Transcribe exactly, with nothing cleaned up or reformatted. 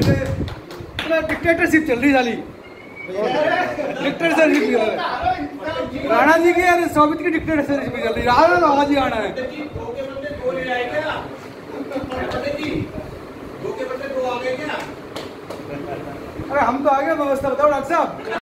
Dictatorship चल रही साली, डिक्टेटरशिप चल रही राणा जी की यार सोवियत की डिक्टेटरशिप चल रही। राणा तो आज ही आना है। अरे हम तो आ गए, व्यवस्था बताओ डॉक्टर साहब।